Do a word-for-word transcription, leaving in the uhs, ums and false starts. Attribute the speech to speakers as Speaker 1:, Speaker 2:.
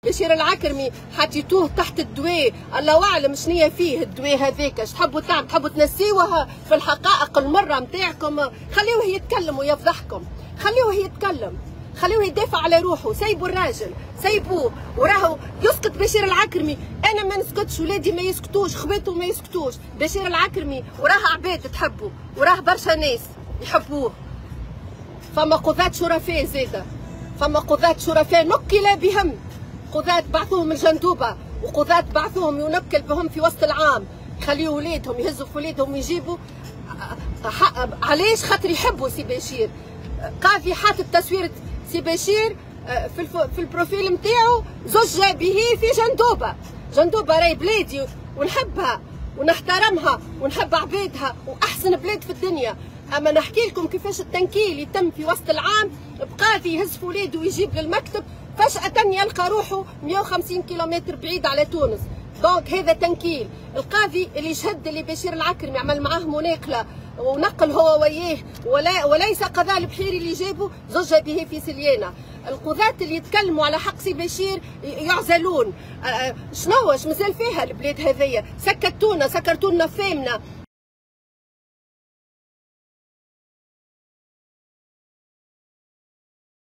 Speaker 1: بشير العكرمي حطيتوه تحت الدواء، الله اعلم شنيا فيه الدواء هذاك، اش تحبوا تعملوا؟ تحبوا تنسيوها في الحقائق المره نتاعكم؟ خليوه يتكلم ويفضحكم، خليوه يتكلم، خليوه يدافع على روحه، سيبوا الراجل، سيبوه وراهو يسكت بشير العكرمي. انا ما نسكتش، ولادي ما يسكتوش، خواتو ما يسكتوش. بشير العكرمي وراه عباد تحبوا، وراه برشا ناس يحبوه. فما قضاة شرفاء زاده، فما قضاة شرفاء نكل بهم، قضاة بعثوهم الجندوبه وقضاة بعثوهم ينكل بهم في وسط العام. خليوا ولادهم يهزوا في ولادهم ويجيبوا. علاش؟ خاطر يحبوا سي بشير. قاضي حاطط تصوير سي بشير في في البروفيل نتاعو زوج به في جندوبه. جندوبه راهي بلادي ونحبها ونحترمها ونحب عبادها واحسن بلاد في الدنيا. اما نحكي لكم كيفاش التنكيل يتم في وسط العام بقاضي يهز في ولاده ويجيب للمكتب، فجأة يلقى روحه مئة وخمسين كيلومتر بعيد على تونس. دونك هذا تنكيل. القاضي اللي شهد اللي بشير العكرمي عمل معاه مناقله ونقل هو وياه، ولا وليس قضاء البحيري اللي جابه زوج به في سليانه. القضاة اللي يتكلموا على حق سي بشير يعزلون. شنو واش مازال فيها البلاد هذيا؟ سكتونا، سكرتونا فامنا.